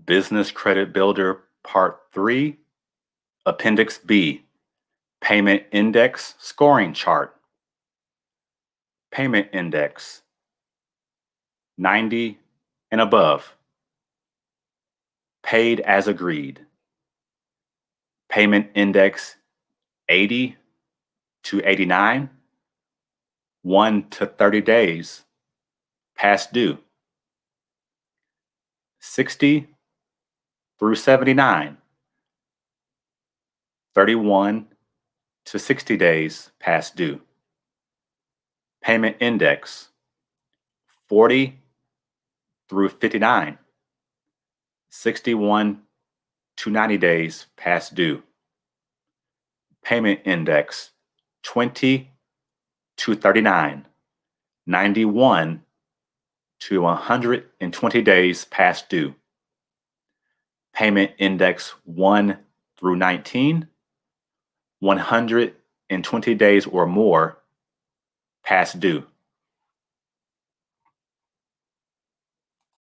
Business Credit Builder Part 3, Appendix B, Payment Index Scoring Chart. Payment Index, 90 and above. Paid as agreed. Payment Index, 80 to 89, 1 to 30 days, past due. 60 through 79, 31 to 60 days past due. Payment Index, 40 through 59, 61 to 90 days past due. Payment Index, 20 to 39, 91 to 120 days past due. Payment Index 1 through 19, 120 days or more past due.